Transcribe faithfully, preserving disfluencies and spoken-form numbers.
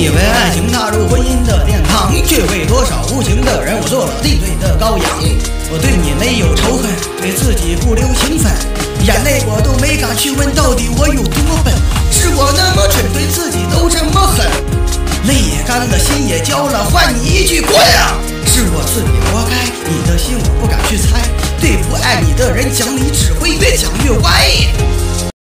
你以为爱情踏入婚姻的殿堂，却为多少无情的人我做了地对的羔羊。我对你没有仇恨，对自己不留情分，眼泪我都没敢去问到底我有多笨。是我那么蠢，对自己都这么狠，泪也干了，心也焦了，换你一句滚啊！是我自己活该，你的心我不敢去猜，对不爱你的人讲理只会越讲越歪。